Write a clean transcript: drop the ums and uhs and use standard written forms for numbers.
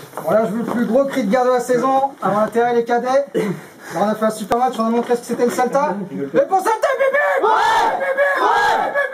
Voilà, je veux le plus gros cri de guerre de la saison, avant l'intérêt les cadets. On a fait un super match, on a montré ce que c'était une Salta. Mais pour Salta, bébé! Ouais! Bébé! Ouais! Bébé!